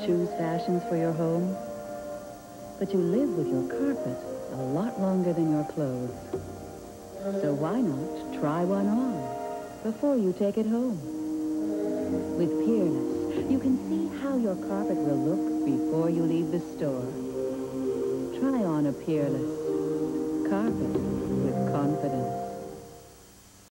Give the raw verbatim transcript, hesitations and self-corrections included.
choose fashions for your home, but you live with your carpet a lot longer than your clothes. So why not try one on before you take it home? With Peerless, you can see how your carpet will look before you leave the store. Try on a Peerless carpet with confidence.